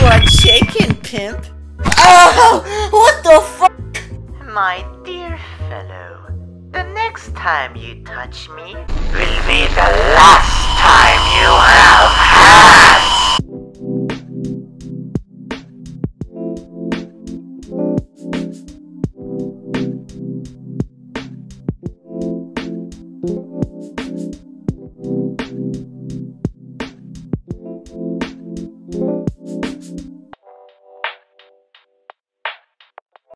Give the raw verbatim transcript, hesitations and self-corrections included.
What's shaking, pimp? Oh, what the fuck? My dear fellow, the next time you touch me will be the last time you